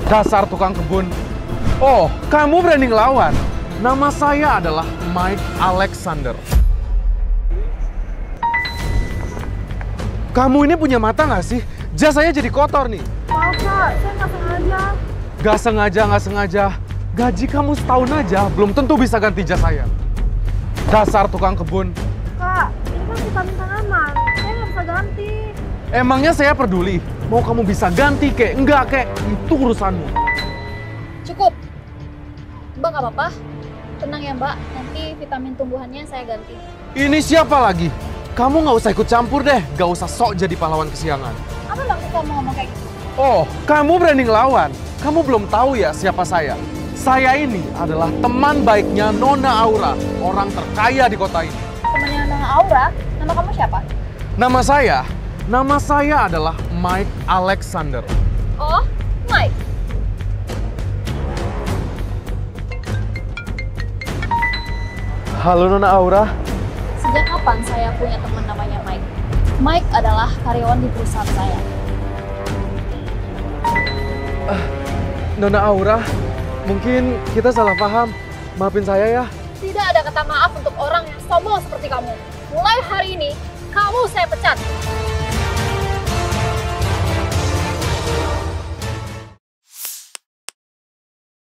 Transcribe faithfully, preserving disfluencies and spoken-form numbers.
Dasar tukang kebun. Oh, kamu berani ngelawan? Nama saya adalah Mike Alexander. Kamu ini punya mata nggak sih? Jas saya jadi kotor nih. Maaf kak, saya nggak sengaja. Gak sengaja, nggak sengaja. Gaji kamu setahun aja, belum tentu bisa ganti jas saya. Dasar tukang kebun. Kak, ini kan vitamin tanaman. Saya nggak bisa ganti. Emangnya saya peduli? Mau kamu bisa ganti kek? Enggak kek, itu urusanmu. Cukup. Mbak nggak apa-apa. Tenang ya mbak, nanti vitamin tumbuhannya saya ganti. Ini siapa lagi? Kamu nggak usah ikut campur deh, nggak usah sok jadi pahlawan kesiangan. Apa maksud kamu ngomong kayak gitu? Oh, kamu berani ngelawan? Kamu belum tahu ya siapa saya? Saya ini adalah teman baiknya Nona Aura, orang terkaya di kota ini. Temennya Nona Aura, nama kamu siapa? Nama saya, nama saya adalah Mike Alexander. Oh, Mike. Halo Nona Aura. Sejak kapan saya punya teman namanya Mike? Mike adalah karyawan di perusahaan saya. Uh, Nona Aura, mungkin kita salah paham. Maafin saya ya. Tidak ada kata maaf untuk orang yang sombong seperti kamu. Mulai hari ini, kamu saya pecat.